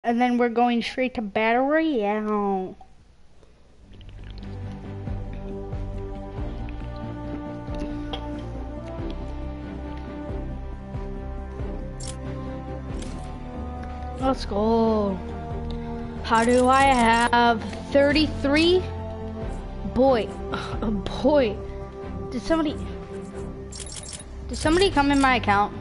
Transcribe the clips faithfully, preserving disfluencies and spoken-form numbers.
And then we're going straight to Battle Royale. Let's go. How do I have thirty-three? Boy, oh boy. Did somebody, did somebody come in my account?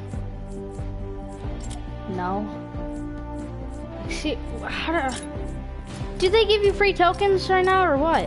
No. See, how do, do they give you free tokens right now or what?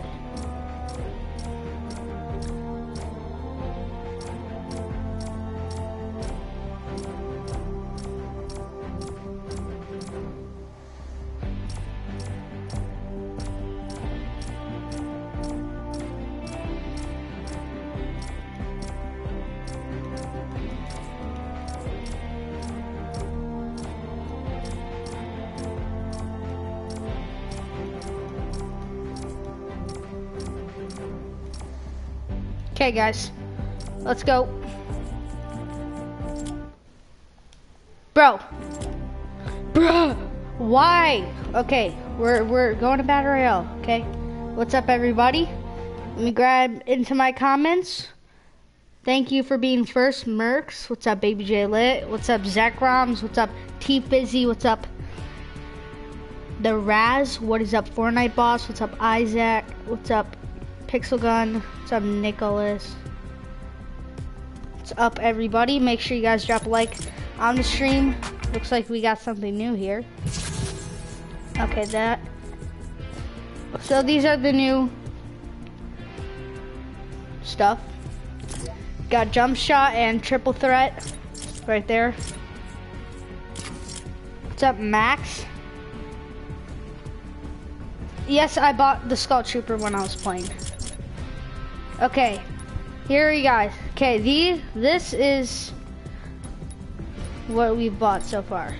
Okay, guys, let's go. Bro, bro, why? Okay, we're we're going to Battle Royale. Okay, what's up, everybody? Let me grab into my comments. Thank you for being first, Mercs. What's up, Baby J Lit? What's up, Zach Roms? What's up, T Fizzy? What's up, The Raz? What is up, Fortnite Boss? What's up, Isaac? What's up, Pixel Gun? What's up, Nicholas? What's up, everybody? Make sure you guys drop a like on the stream. Looks like we got something new here. Okay, that. So these are the new stuff. Got jump shot and triple threat right there. What's up, Max? Yes, I bought the Skull Trooper when I was playing. Okay, here you guys. Okay, these, this is what we've bought so far.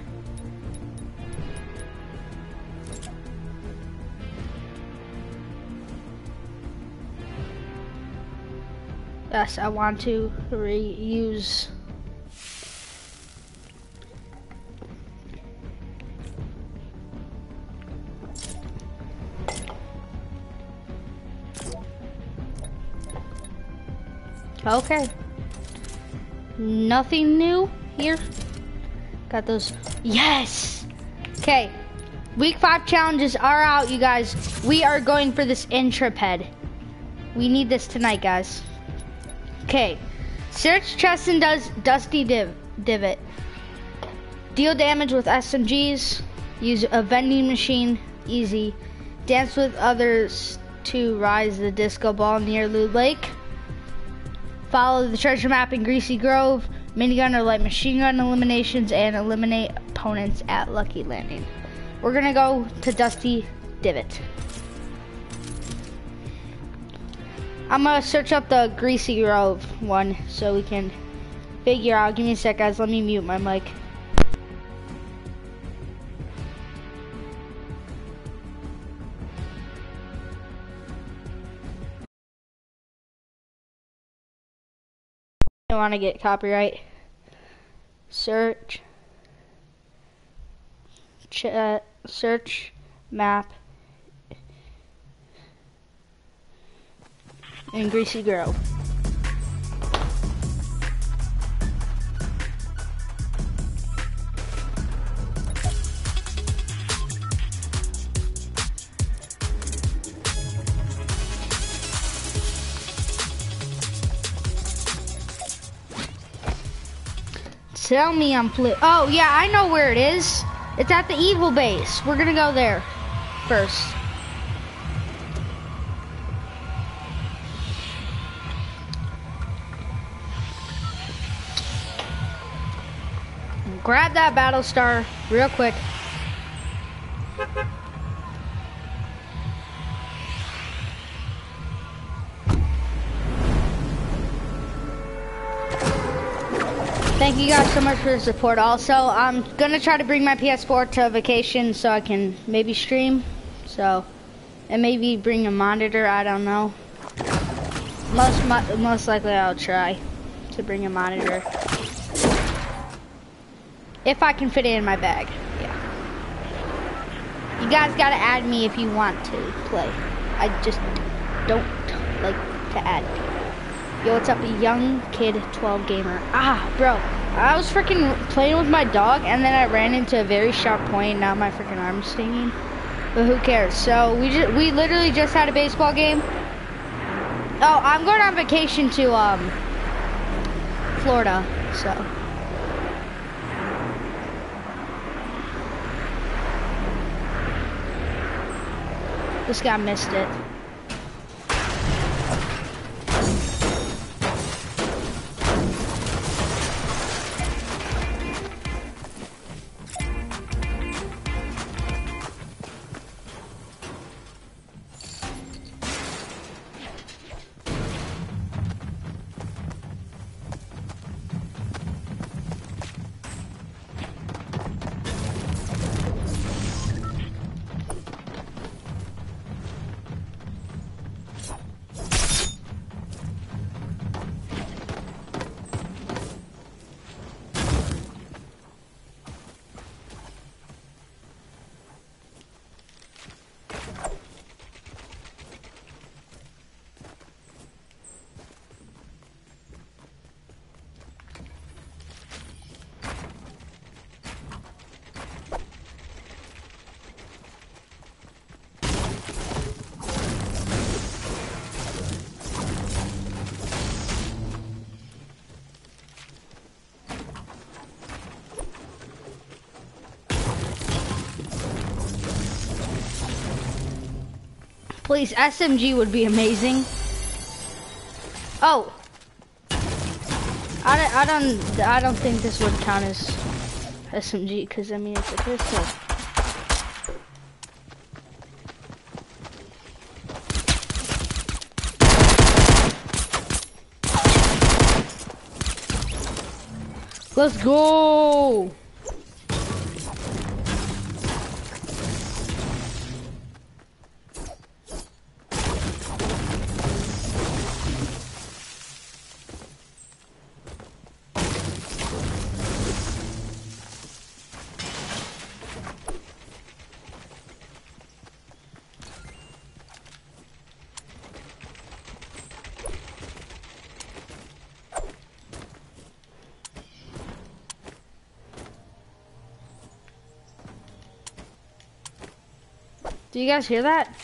Yes, I want to reuse. Okay. Nothing new here. Got those. Yes! Okay. Week five challenges are out, you guys. We are going for this intrepid. We need this tonight, guys. Okay. Search chest and does Dusty div Divot. Deal damage with S M Gs. Use a vending machine. Easy. Dance with others to rise the disco ball near Loot Lake. Follow the treasure map in Greasy Grove, minigun or light machine gun eliminations, and eliminate opponents at Lucky Landing. We're gonna go to Dusty Divot. I'm gonna search up the Greasy Grove one so we can figure out. Give me a sec, guys. Let me mute my mic. I want to get copyright. Search. Ch uh, search map in Greasy Grove. Tell me I'm flip. Oh yeah, I know where it is. It's at the evil base. We're gonna go there first. Grab that battle star real quick. Thank you guys so much for the support. Also, I'm gonna try to bring my P S four to vacation so I can maybe stream. So, and maybe bring a monitor. I don't know. Most most likely, I'll try to bring a monitor if I can fit it in my bag. Yeah. You guys gotta add me if you want to play. I just don't like to add people. Yo, what's up, young kid twelve gamer? Ah, bro, I was freaking playing with my dog and then I ran into a very sharp point. Now my freaking arm's stinging. But who cares? So we just we literally just had a baseball game. Oh, I'm going on vacation to um Florida, so. This guy missed it. Please, S M G would be amazing. Oh, I don't, I don't, I don't think this would count as S M G because I mean it's a pistol. Let's go. Do you guys hear that?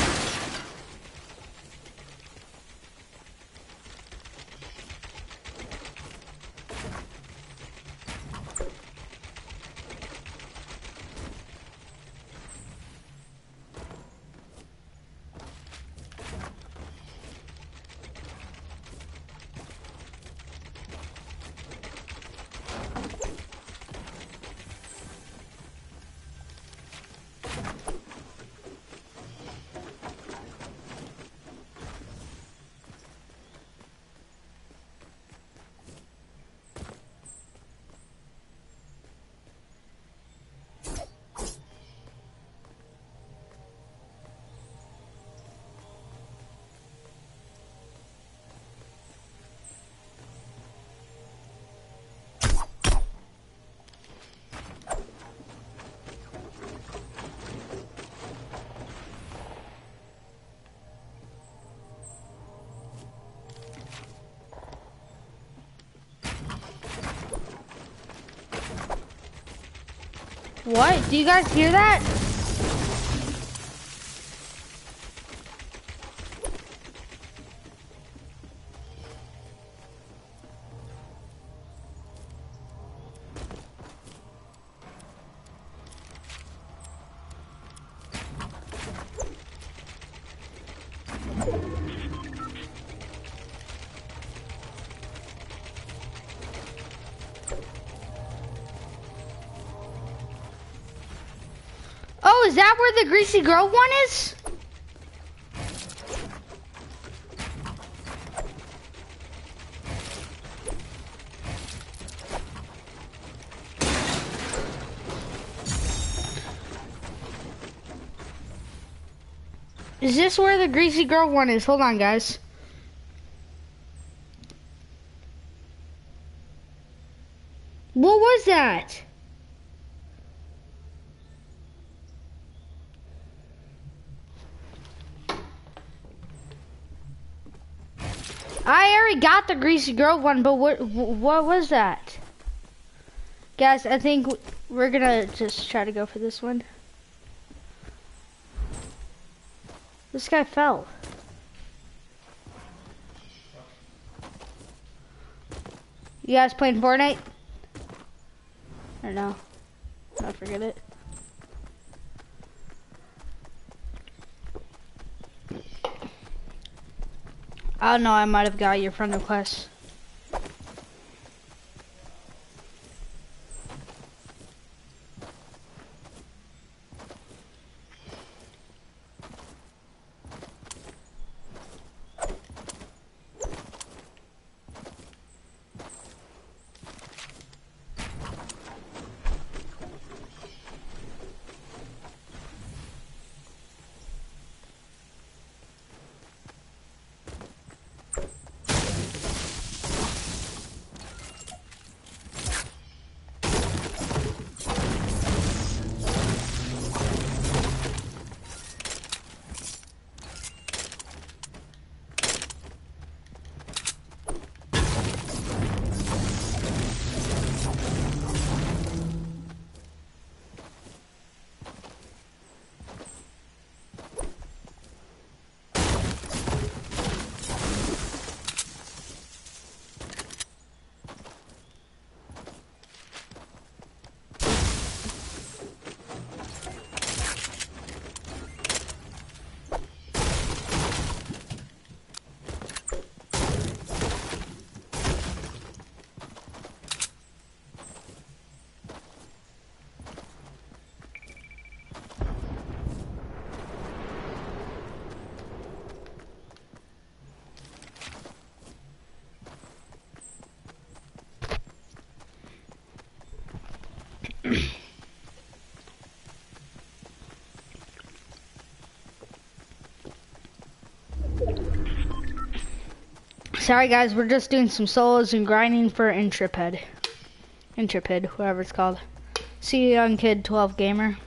What? Do you guys hear that? Oh, is that where the Greasy Grove one is? Is this where the Greasy Grove one is? Hold on, guys. What was that? I already got the greasy girl one, but what what was that? Guys, I think we're gonna just try to go for this one. This guy fell. You guys playing Fortnite? Or no? I forget it. I don't know, I might have got your friend request. Sorry guys, we're just doing some solos and grinding for Intrepid. Intrepid, whatever it's called. See you, young kid, twelve gamer.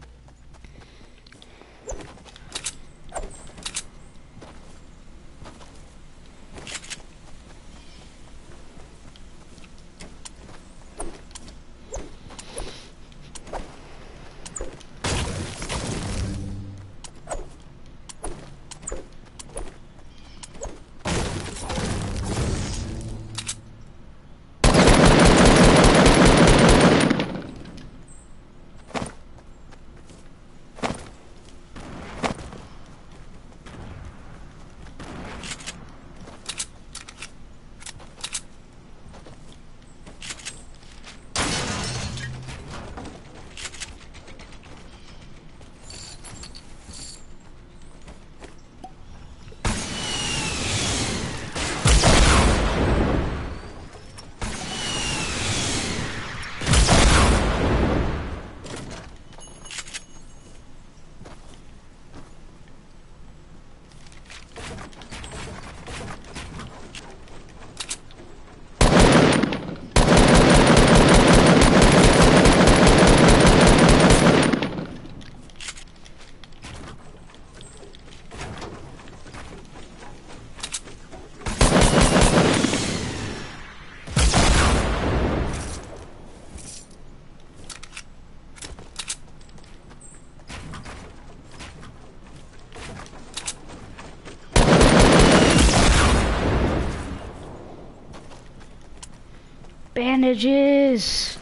Bandages.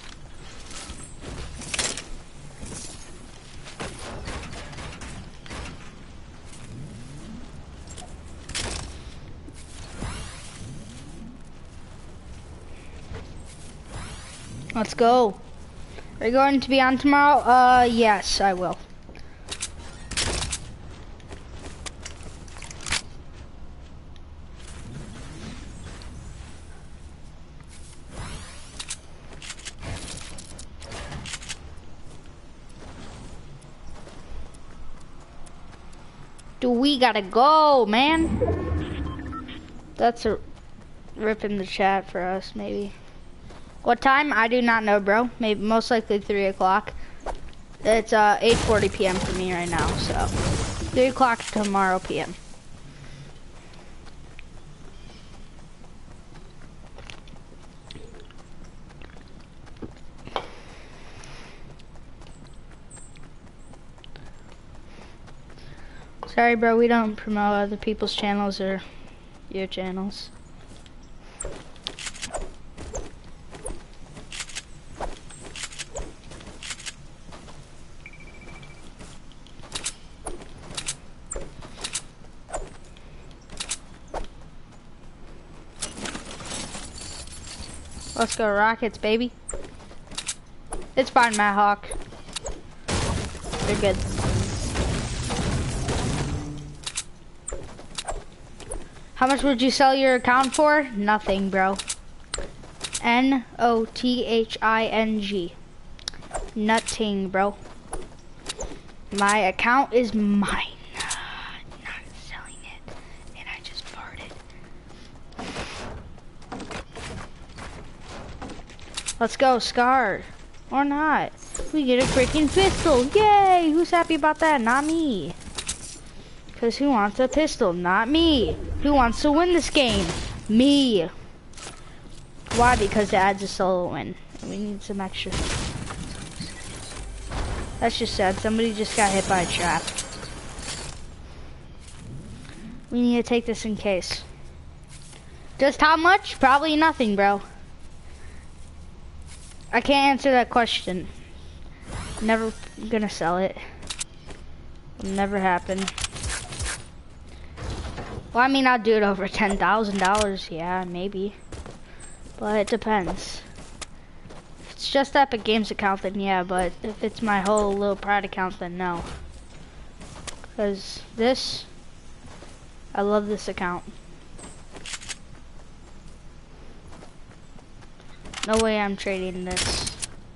Let's go. Are you going to be on tomorrow? Uh, yes, I will. Do we gotta go, man? That's a rip in the chat for us, maybe. What time? I do not know, bro. Maybe most likely three o'clock. It's uh eight forty p m for me right now, so three o'clock tomorrow p m Sorry, bro, we don't promote other people's channels or your channels. Let's go Rockets, baby. It's fine, Matt Hawk. They're good. How much would you sell your account for? Nothing, bro. N O T H I N G. Nutting, bro. My account is mine. I'm not selling it. And I just farted. Let's go, Scar. Or not. We get a freaking pistol. Yay! Who's happy about that? Not me. Because who wants a pistol? Not me. Who wants to win this game? Me. Why? Because it adds a solo win. And we need some extra. That's just sad. Somebody just got hit by a trap. We need to take this in case. Just how much? Probably nothing, bro. I can't answer that question. Never gonna sell it. Never happen. Well, I mean, I'll do it over ten thousand dollars. Yeah, maybe. But it depends. If it's just Epic Games account, then yeah. But if it's my whole little Pride account, then no. Because this, I love this account. No way I'm trading this.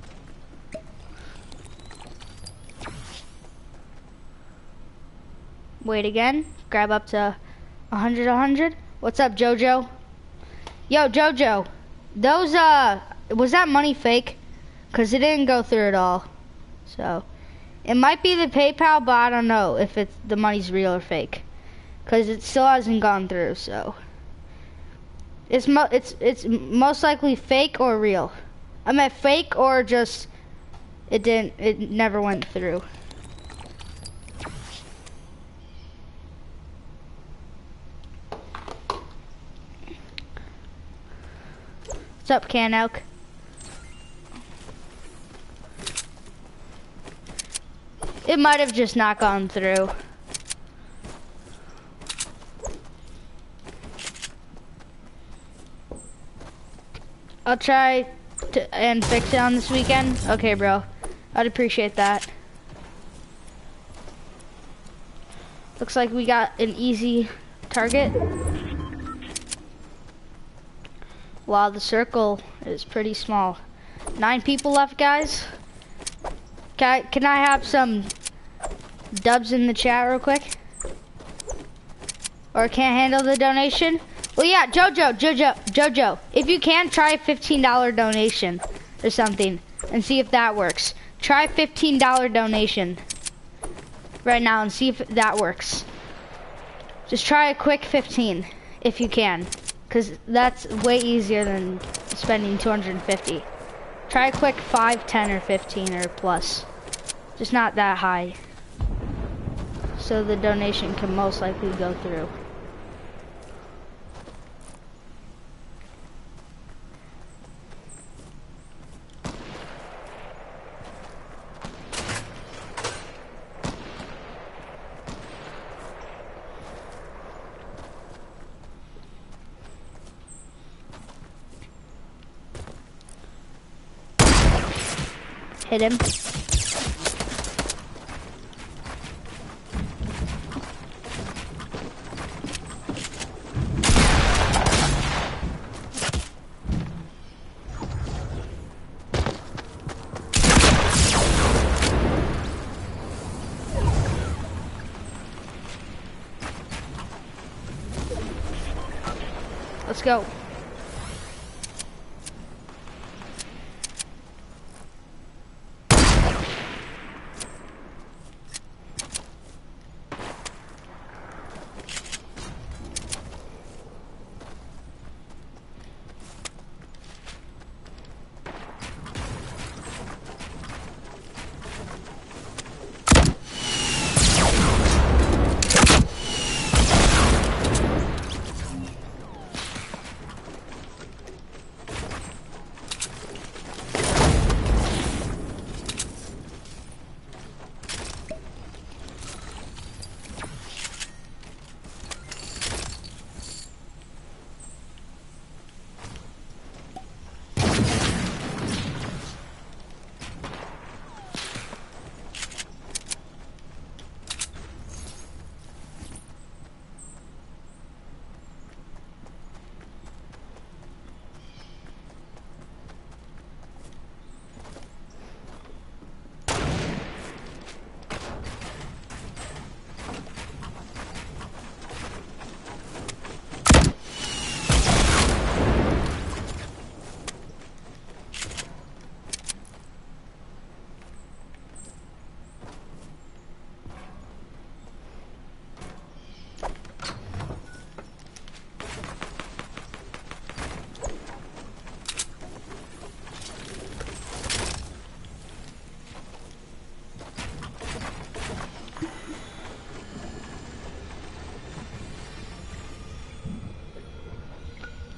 Wait again. Grab up to one hundred, one hundred. What's up, Jojo? Yo, Jojo. Those, uh, was that money fake? Because it didn't go through at all. So, it might be the PayPal, but I don't know if it's the money's real or fake. Because it still hasn't gone through, so. It's mo it's it's most likely fake or real. I meant fake or just it didn't it never went through. What's up, Can Elk? It might have just not gone through. I'll try to and fix it on this weekend. Okay, bro. I'd appreciate that. Looks like we got an easy target. Wow, the circle is pretty small. Nine people left, guys. Can I, can I have some dubs in the chat real quick? Or can't handle the donation? Well, yeah, Jojo, Jojo, Jojo, if you can, try a fifteen dollar donation or something and see if that works. Try a fifteen dollar donation right now and see if that works. Just try a quick fifteen if you can, because that's way easier than spending two hundred fifty. Try a quick five, ten, or fifteen or plus. Just not that high. So the donation can most likely go through. Hit him. Let's go.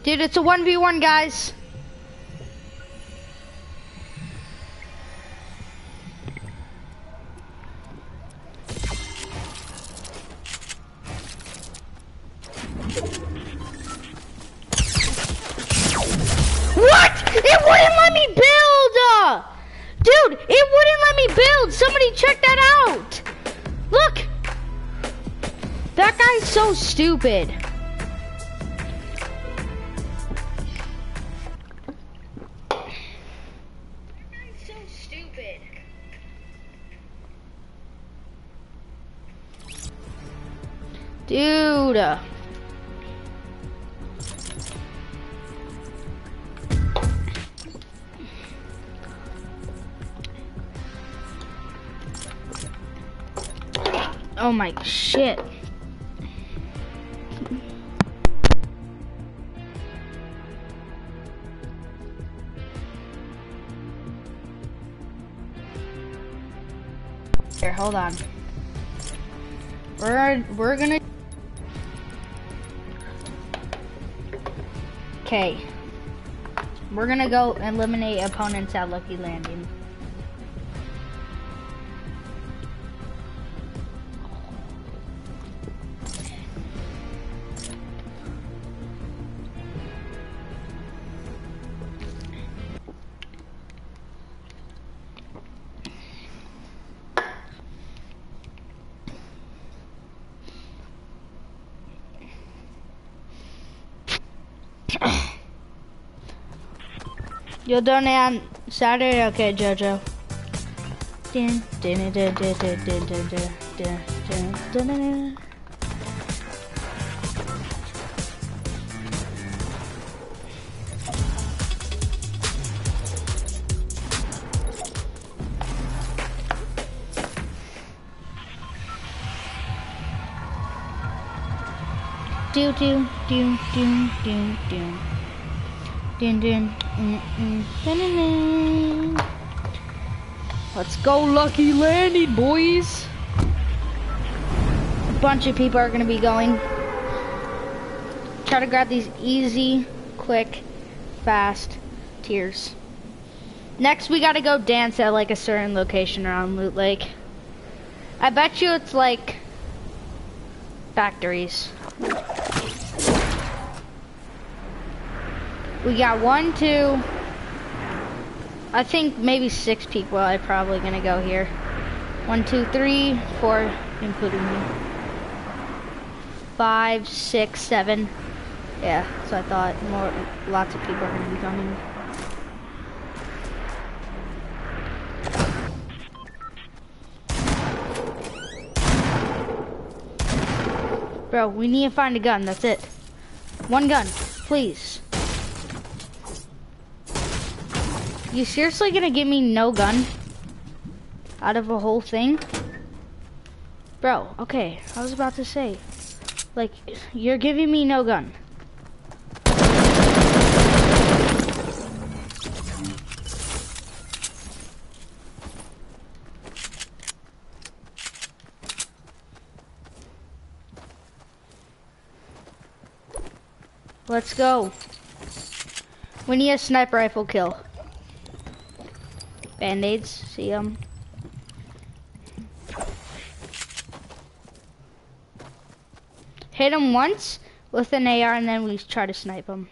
Dude, it's a one v one, guys. What? It wouldn't let me build! Uh, dude, it wouldn't let me build! Somebody check that out! Look! That guy's so stupid. That guy's so stupid. Dude. Oh my shit. Here, hold on. We're we're gonna Okay. We're gonna go eliminate opponents at Lucky Landing. You'll donate on Saturday? Okay, Jojo. Dun, dun, dun, dun, dun, dun, dun, dun, dun, dun, dun. Do do do do do do. Dun, dun, mm, mm, dun, dun, dun. Let's go Lucky Landing, boys. A bunch of people are gonna be going. Try to grab these easy, quick, fast tiers. Next we gotta go dance at like a certain location around Loot Lake. I bet you it's like factories. We got one, two, I think maybe six people are probably gonna go here. One, two, three, four, including me. Five, six, seven. Yeah, so I thought more, lots of people are gonna be coming. Bro, we need to find a gun, that's it. One gun, please. You seriously gonna give me no gun? Out of a whole thing? Bro, okay, I was about to say. Like, you're giving me no gun. Let's go. We need a sniper rifle kill. Band-aids, see them. Hit him once with an A R and then we try to snipe him.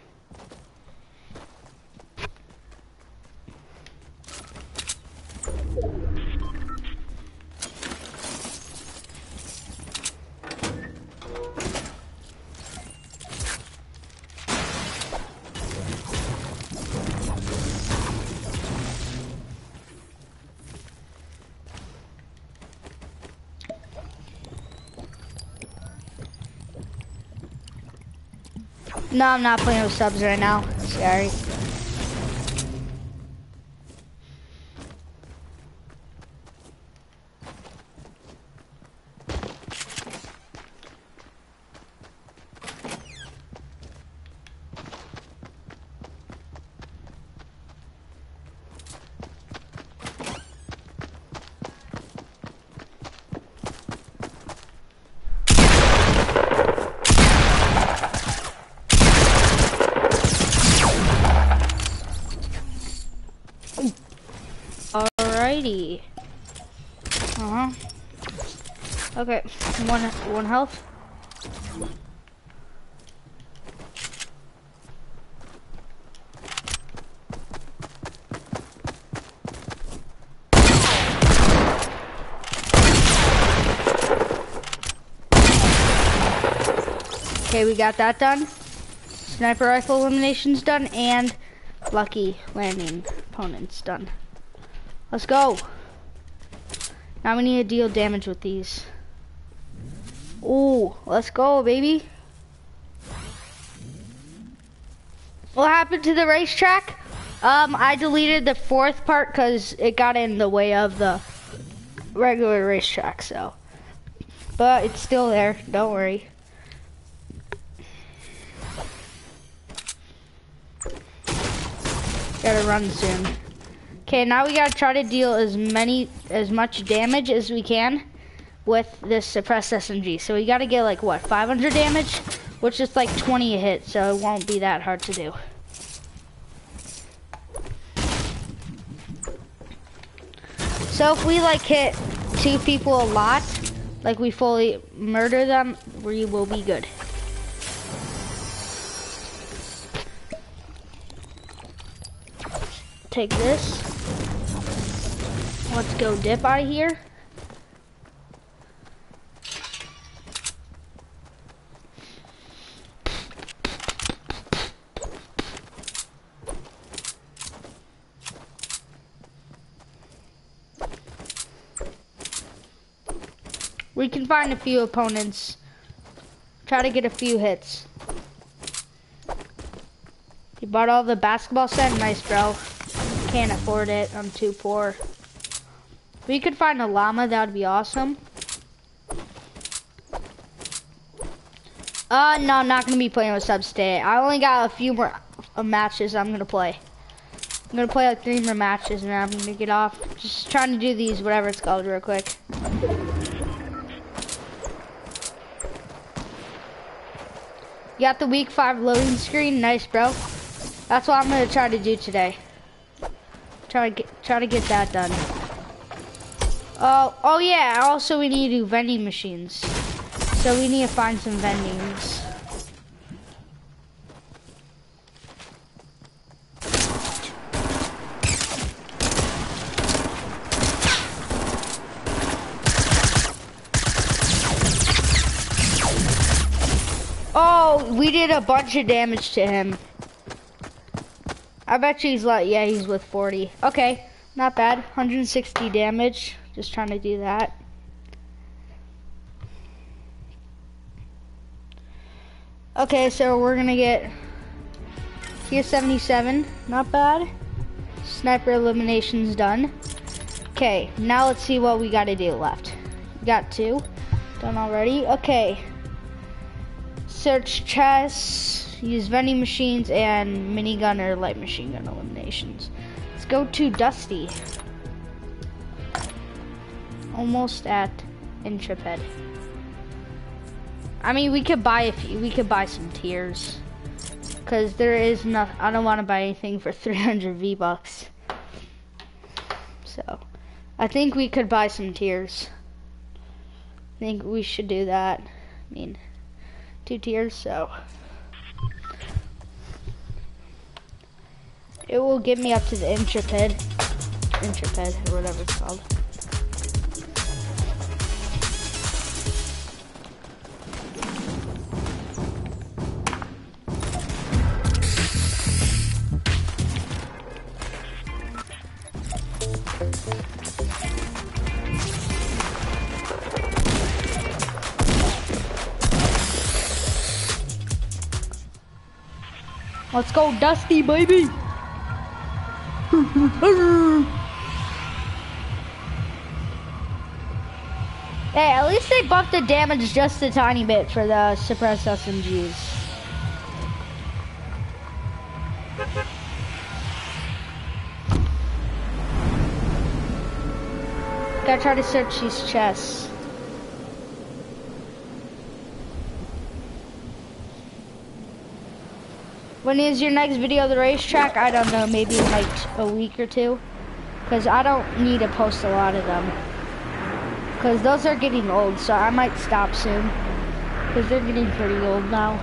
No, I'm not playing with subs right now. Sorry. Okay, one one health. Okay, we got that done. Sniper rifle elimination's done, and lucky landing opponent's done. Let's go. Now we need to deal damage with these. Ooh, let's go, baby. What happened to the racetrack? Um, I deleted the fourth part because it got in the way of the regular racetrack, so. But it's still there, don't worry. Gotta run soon. Okay, now we gotta try to deal as many, as much damage as we can with this suppressed S M G. So we gotta get like, what, five hundred damage? Which is like twenty a hit, so it won't be that hard to do. So if we like hit two people a lot, like we fully murder them, we will be good. Take this. Let's go dip out of here. We can find a few opponents. Try to get a few hits. You bought all the basketball set? Nice, bro. Can't afford it, I'm too poor. If we could find a llama, that would be awesome. Uh, no, I'm not gonna be playing with subs today. I only got a few more uh, matches I'm gonna play. I'm gonna play like three more matches and then I'm gonna get off. Just trying to do these, whatever it's called, real quick. You got the week five loading screen? Nice, bro. That's what I'm gonna try to do today. Try to get, try to get that done. Oh, oh yeah. Also, we need to do vending machines. So we need to find some vendings. Oh, we did a bunch of damage to him. I bet you he's like, yeah, he's with forty. Okay, not bad. one hundred sixty damage. Just trying to do that. Okay, so we're gonna get tier seventy-seven. Not bad. Sniper elimination's done. Okay, now let's see what we gotta do left. We got two done already. Okay. Search chests, use vending machines, and minigun or light machine gun eliminations. Let's go to Dusty. Almost at Intrepid. I mean, we could buy a few, we could buy some tiers, cause there is no. I don't want to buy anything for three hundred V bucks. So, I think we could buy some tiers. I think we should do that. I mean. Two tiers, so it will get me up to the Intrepid, Intrepid, or whatever it's called. Let's go, Dusty, baby! Hey, at least they buffed the damage just a tiny bit for the suppressed S M Gs. Gotta try to search these chests. When is your next video of the racetrack? I don't know, maybe in like a week or two. Because I don't need to post a lot of them. Because those are getting old, so I might stop soon. Because they're getting pretty old now.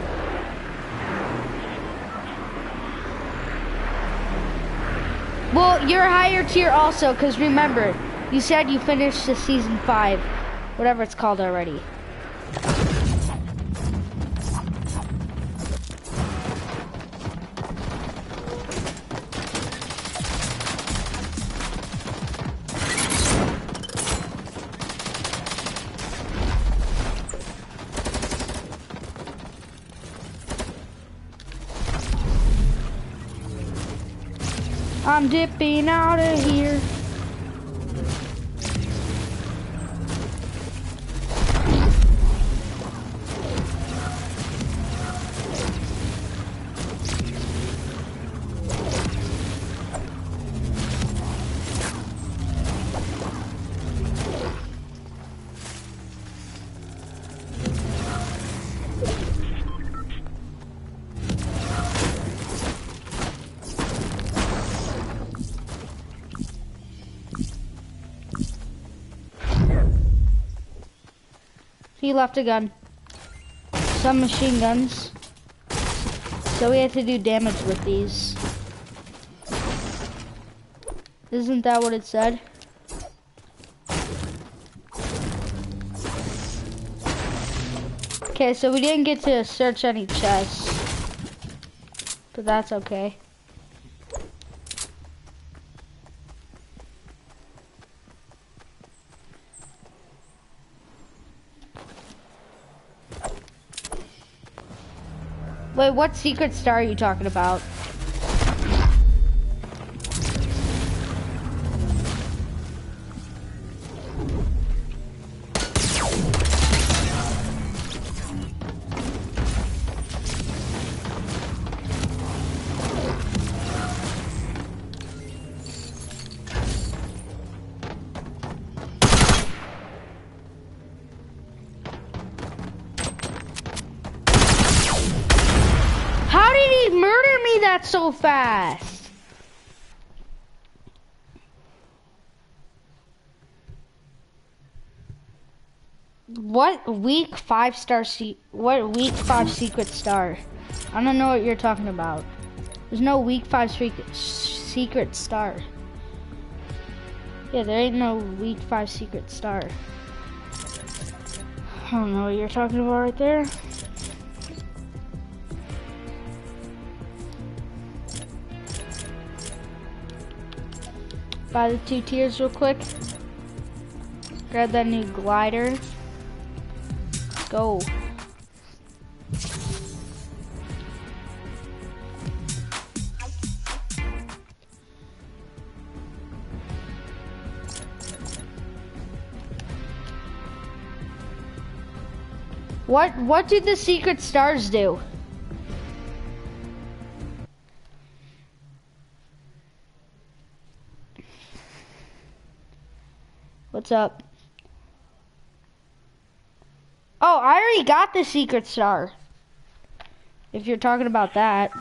Well, you're a higher tier also, because remember, you said you finished the season five, whatever it's called already. I'm dipping out of here. He left a gun. Some machine guns. So we had to do damage with these. Isn't that what it said? Okay, so we didn't get to search any chests. But that's okay. Wait, what secret star are you talking about? That so fast. What weak five star se what weak five secret star? I don't know what you're talking about. There's no weak five secret secret star. Yeah, there ain't no weak five secret star. I don't know what you're talking about right there. Buy the two tiers real quick. Grab that new glider. Go. What what do the secret stars do? What's up? Oh, I already got the secret star. If you're talking about that.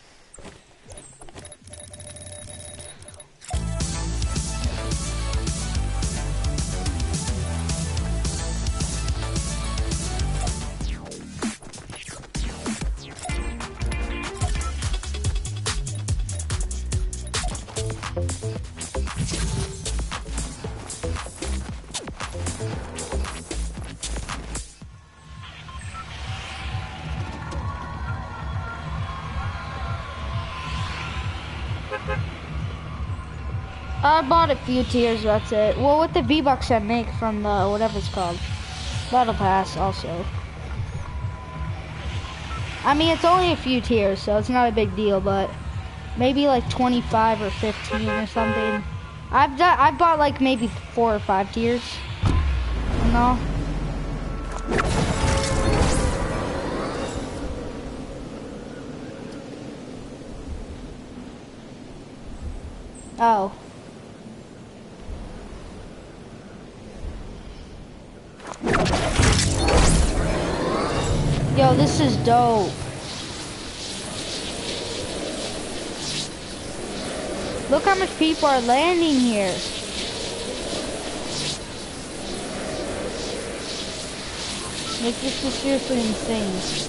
I bought a few tiers, that's it. Well, with the V-Bucks I make from the, whatever it's called, Battle Pass also. I mean, it's only a few tiers, so it's not a big deal, but maybe like twenty-five or fifteen or something. I've done, I've bought like maybe four or five tiers, you know? Oh. Yo, this is dope. Look how much people are landing here. Like, this is seriously insane.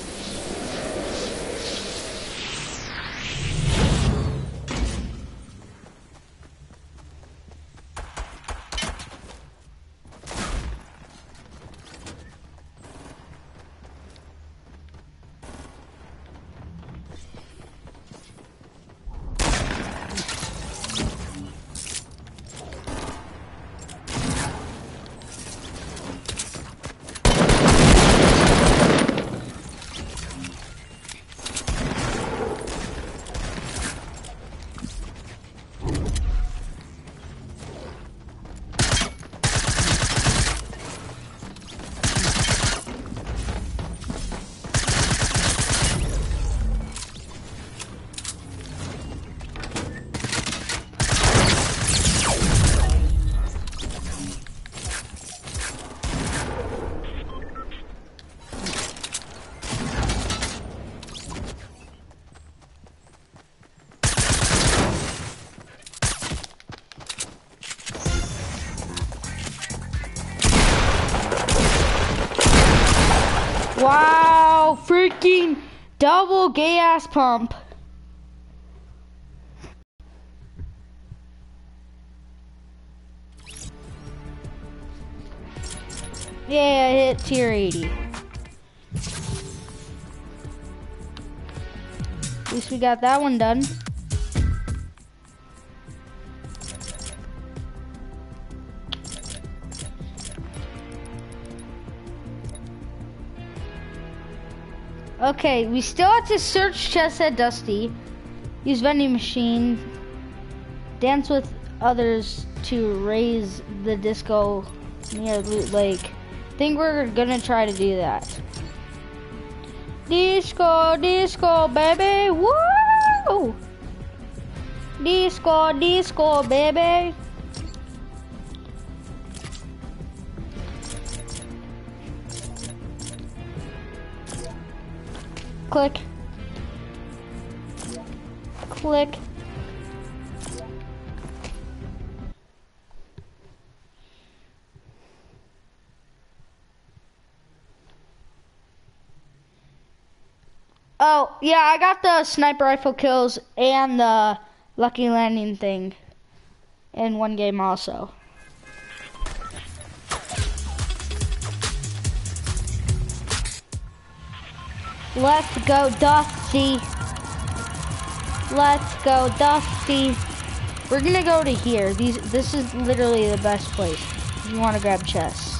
Wow, freaking double gas pump. Yeah, I hit tier eighty. At least we got that one done. Okay, we still have to search chest at Dusty, use vending machine, dance with others to raise the disco near Loot Lake. Think we're gonna try to do that. Disco, disco, baby, woo! Disco, disco, baby. Click. Click. Oh, yeah, I got the sniper rifle kills and the lucky landing thing in one game also. Let's go, Dusty. Let's go, Dusty. We're gonna go to here. These, this is literally the best place if you want to grab chests.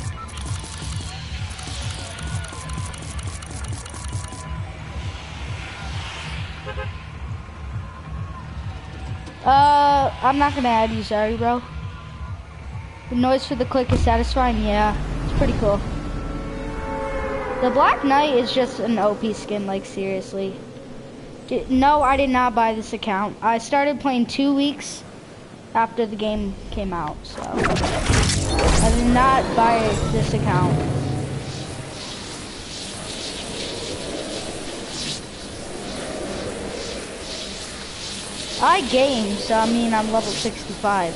Uh, I'm not gonna add you, sorry, bro. The noise for the click is satisfying. Yeah, it's pretty cool. The Black Knight is just an O P skin, like seriously. Did, no, I did not buy this account. I started playing two weeks after the game came out, so I did not buy this account. I game, so I mean I'm level sixty-five.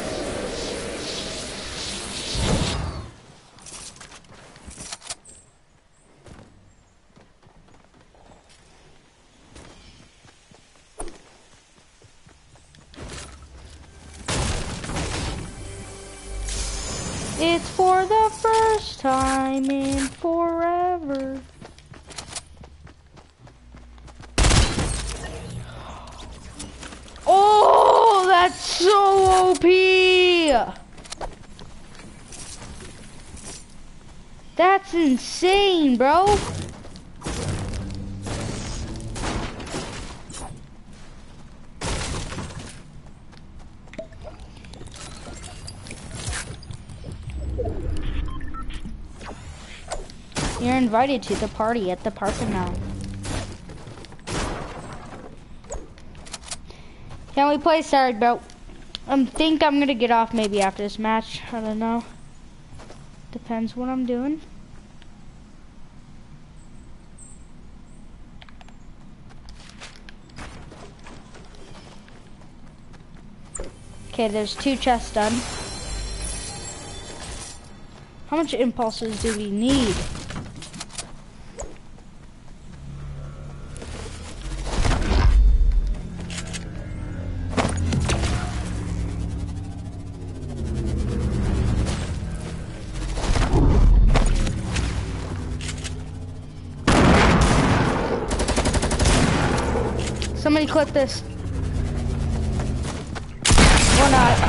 It's for the first time in forever. Oh, that's so O P! That's insane, bro. You're invited to the party at the parking lot. Can we play? Sorry, bro. I think I'm gonna get off maybe after this match. I don't know. Depends what I'm doing. Okay, there's two chests done. How much impulses do we need? Somebody clip this. Or not.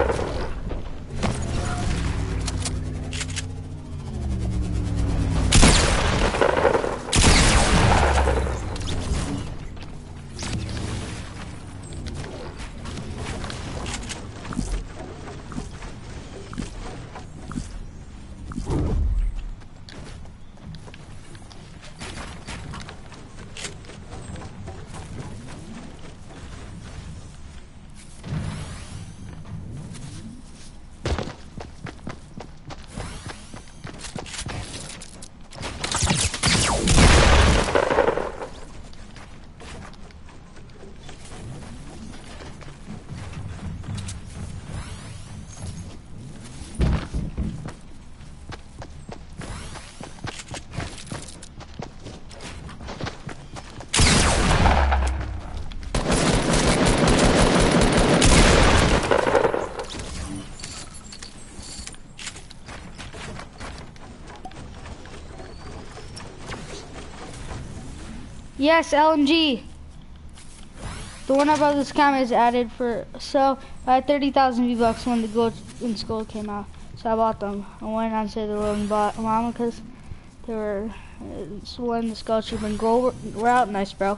Yes, L M G. The one above this camera is added for so I had thirty thousand V-Bucks when the gold and skull came out. So I bought them. I went on sale and bought mama because they were uh, when the skull troop and gold were, were out. Nice, bro.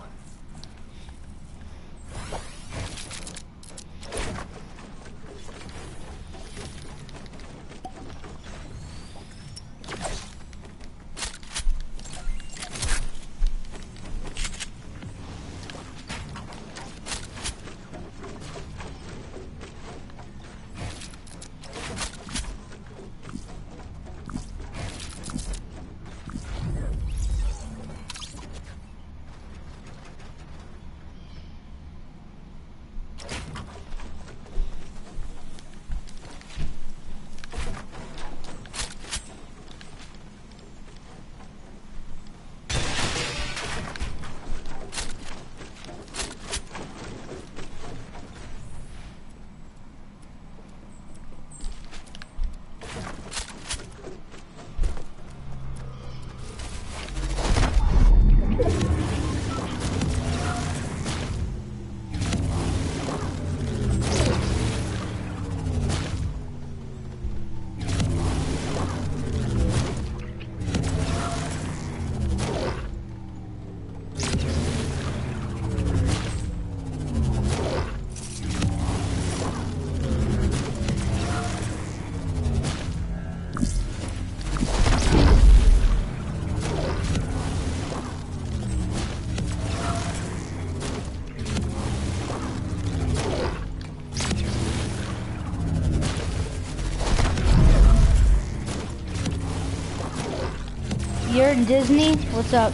You're in Disney? What's up?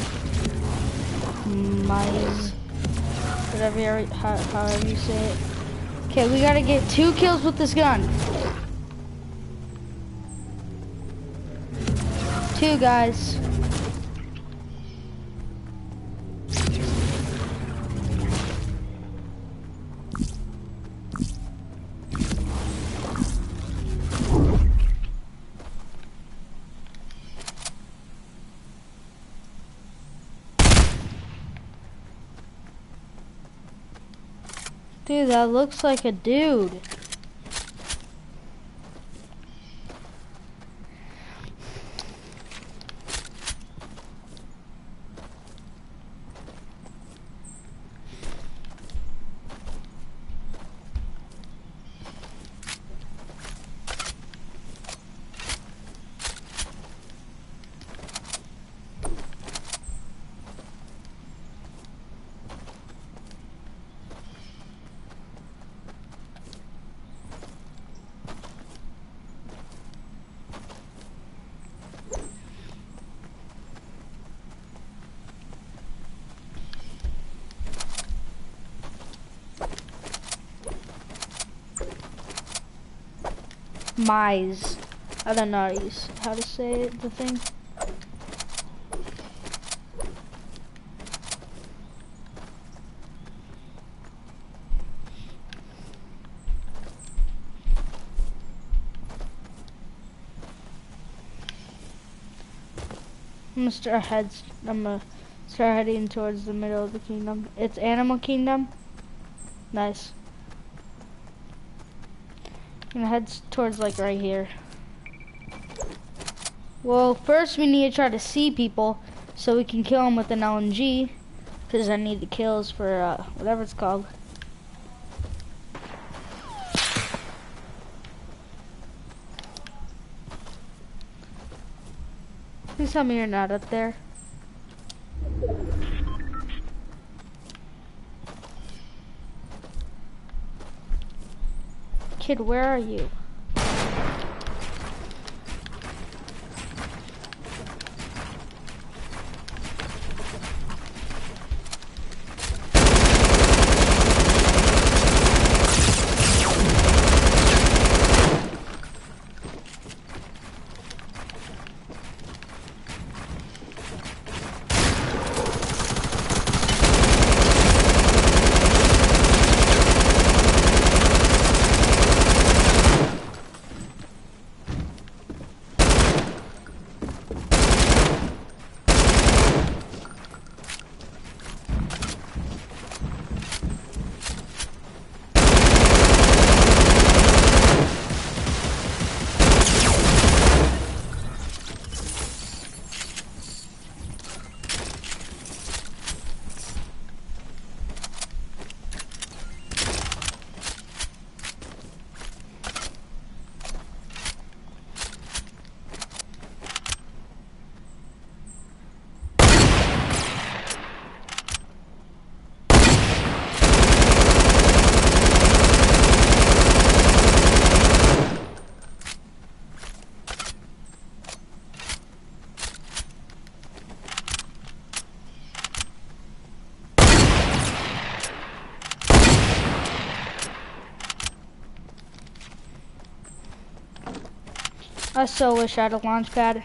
Mize. Whatever, how, however you say it. Okay, we gotta get two kills with this gun. Two, guys. Dude, that looks like a dude. Mize. I don't know how to, use, how to say it, the thing. I'm gonna start heads. I'm gonna start heading towards the middle of the kingdom. It's Animal Kingdom. Nice. I'm gonna head towards like right here. Well, first we need to try to see people so we can kill them with an L M G, because I need the kills for uh, whatever it's called. Please tell me you're not up there. Kid, where are you? I so wish I had a launch pad.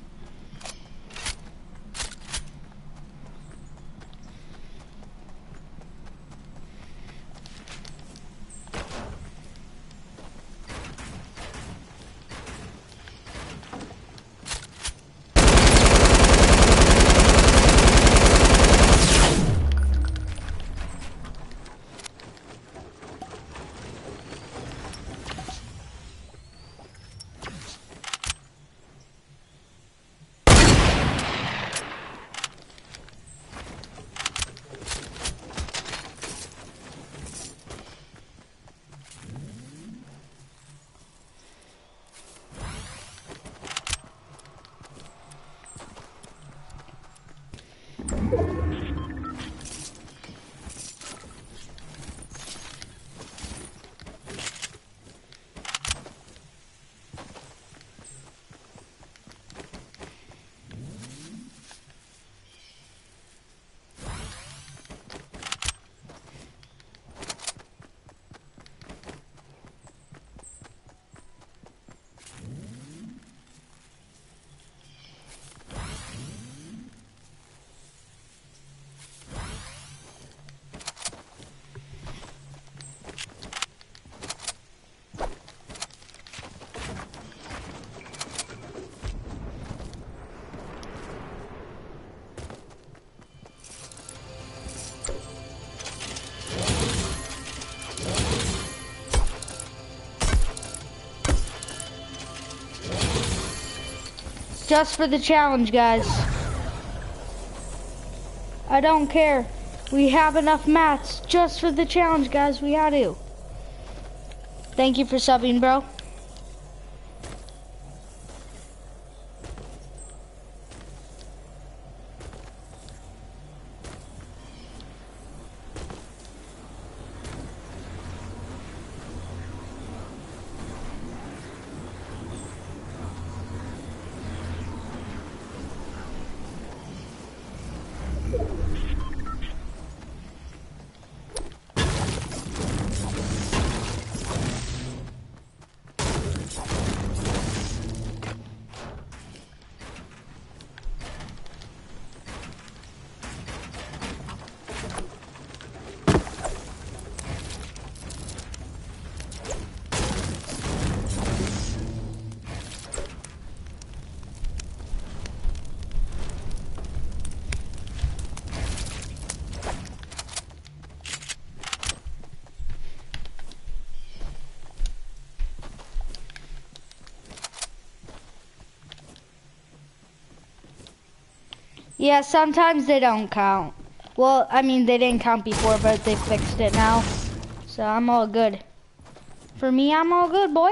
Just for the challenge, guys. I don't care. We have enough mats just for the challenge, guys. We had to. Thank you for subbing, bro. Yeah, sometimes they don't count. Well, I mean, they didn't count before, but they fixed it now. So I'm all good. For me, I'm all good, boy.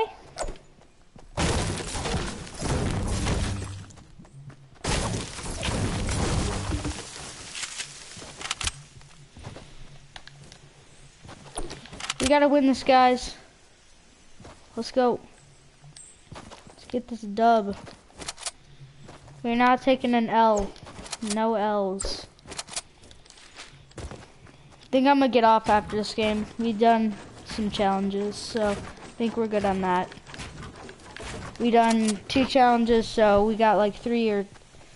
We gotta win this, guys. Let's go. Let's get this dub. We're not taking an L. No L's. I think I'm gonna get off after this game. We've done some challenges, so I think we're good on that. We done two challenges, so we got like three or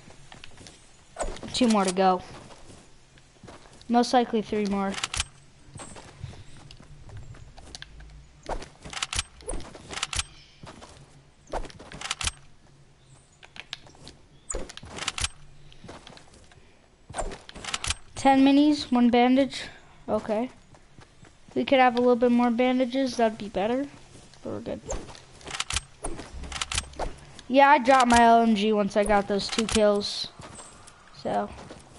two more to go. Most likely three more. Ten minis, one bandage. Okay. If we could have a little bit more bandages, that'd be better. But we're good. Yeah, I dropped my L M G once I got those two kills. So.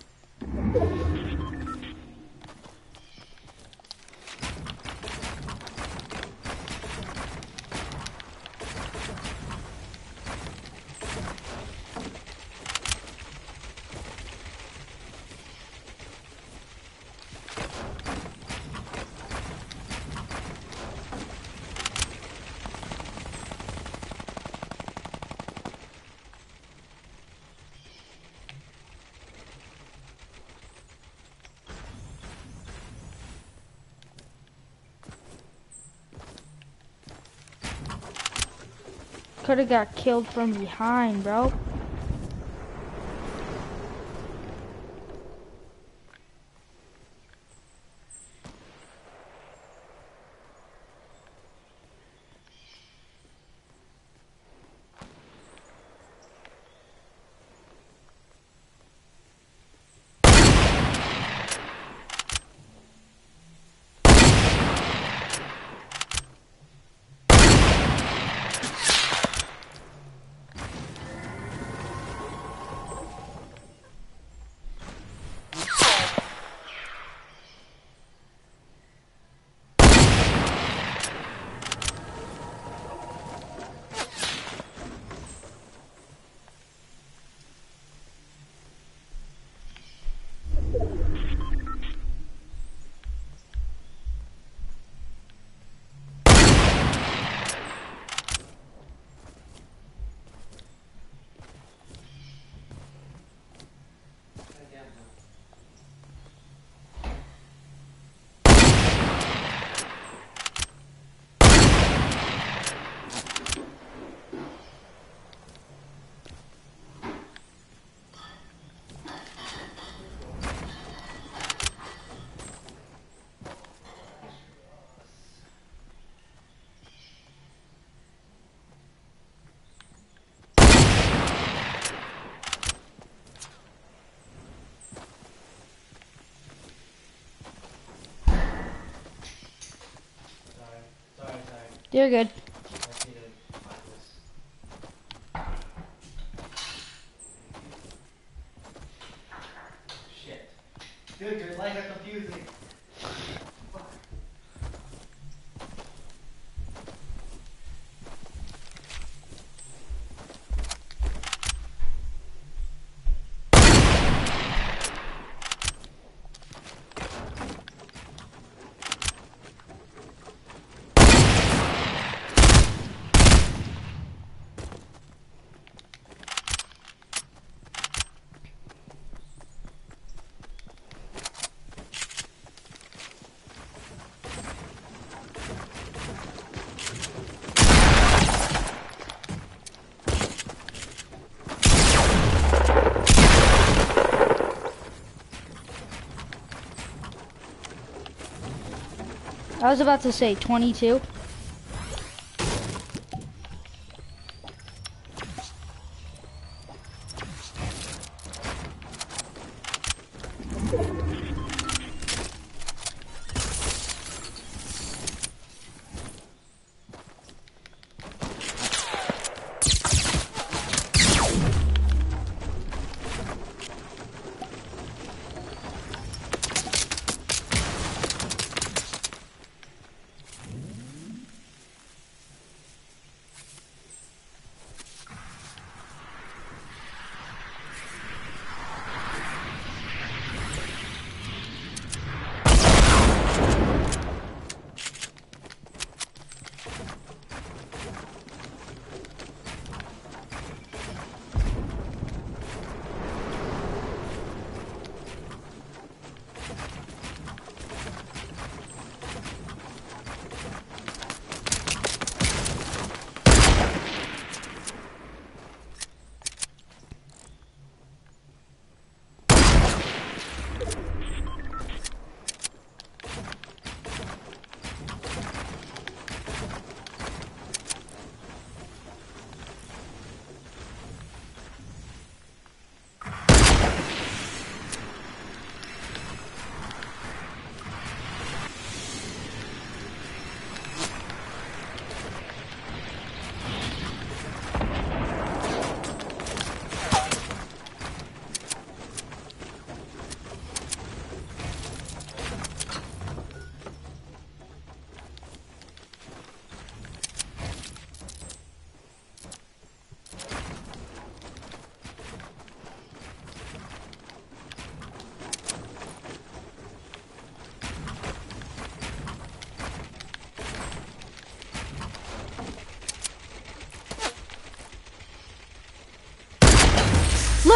Could have got killed from behind, bro. You're good. Shit. Dude, your legs are confusing. I was about to say twenty-two.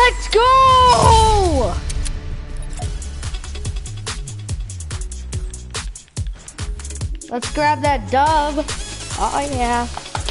Let's go! Let's grab that dub. Oh yeah.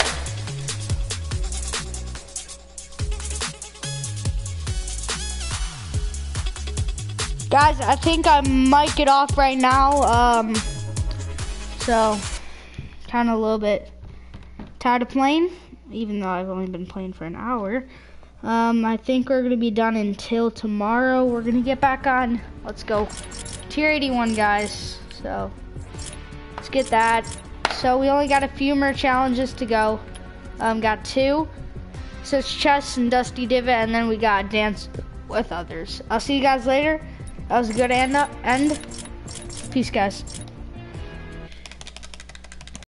Guys, I think I might get off right now. Um, so, kind of a little bit tired of playing, even though I've only been playing for an hour. Um, I think we're gonna be done until tomorrow. We're gonna get back on. Let's go. Tier eighty-one, guys. So, let's get that. So we only got a few more challenges to go. Um, got two. So it's chess and Dusty Divot, and then we got dance with others. I'll see you guys later. That was a good end. end. Peace, guys.